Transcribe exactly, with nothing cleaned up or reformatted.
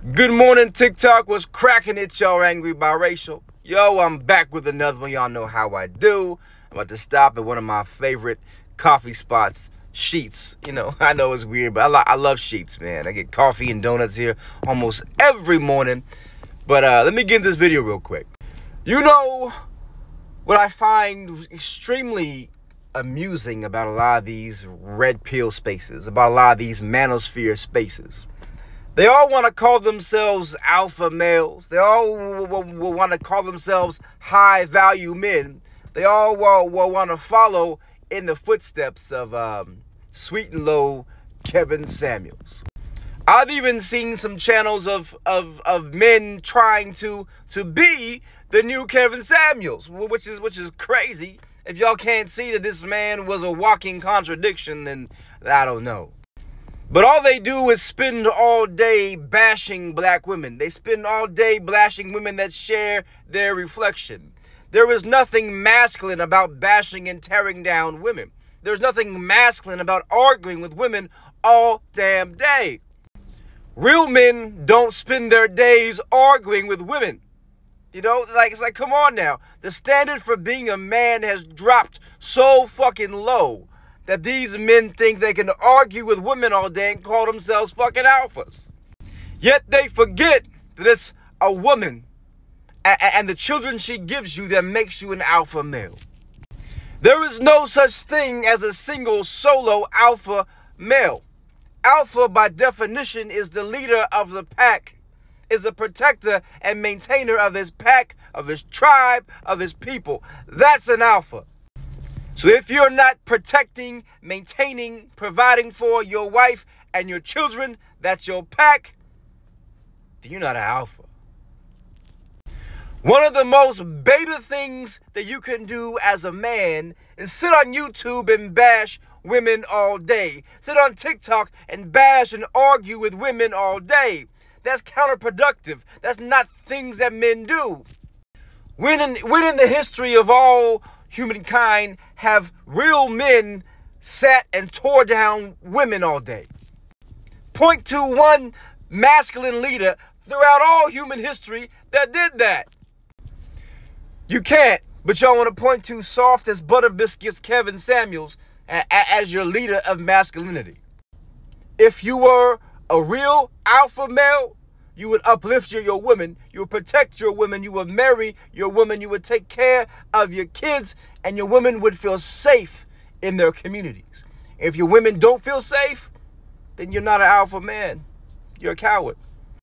Good morning, TikTok. What's cracking it, y'all? Angry biracial. Yo, I'm back with another one. Y'all know how I do. I'm about to stop at one of my favorite coffee spots, Sheetz. You know, I know it's weird, but I, lo I love Sheetz, man. I get coffee and donuts here almost every morning. But uh, let me get into this video real quick. You know what I find extremely amusing about a lot of these red pill spaces, about a lot of these manosphere spaces? They all want to call themselves alpha males. They all will want to call themselves high value men. They all will, will want to follow in the footsteps of um, Sweet and Low Kevin Samuels. I've even seen some channels of, of, of men trying to, to be the new Kevin Samuels, which is, which is crazy. If y'all can't see that this man was a walking contradiction, then I don't know. But all they do is spend all day bashing black women. They spend all day bashing women that share their reflection. There is nothing masculine about bashing and tearing down women. There's nothing masculine about arguing with women all damn day. Real men don't spend their days arguing with women. You know, like, it's like, come on now. The standard for being a man has dropped so fucking low that these men think they can argue with women all day and call themselves fucking alphas. Yet they forget that it's a woman and the children she gives you that makes you an alpha male. There is no such thing as a single solo alpha male. Alpha, by definition, is the leader of the pack, is a protector and maintainer of his pack, of his tribe, of his people. That's an alpha. So if you're not protecting, maintaining, providing for your wife and your children, that's your pack, then you're not an alpha. One of the most beta things that you can do as a man is sit on YouTube and bash women all day. Sit on TikTok and bash and argue with women all day. That's counterproductive. That's not things that men do. When in, when in the history of all humankind have real men sat and tore down women all day? Point to one masculine leader throughout all human history that did that. You can't, but y'all want to point to soft as butter biscuits Kevin Samuels a a as your leader of masculinity. If you were a real alpha male, you would uplift your, your women, you would protect your women, you would marry your women, you would take care of your kids, and your women would feel safe in their communities. If your women don't feel safe, then you're not an alpha man. You're a coward.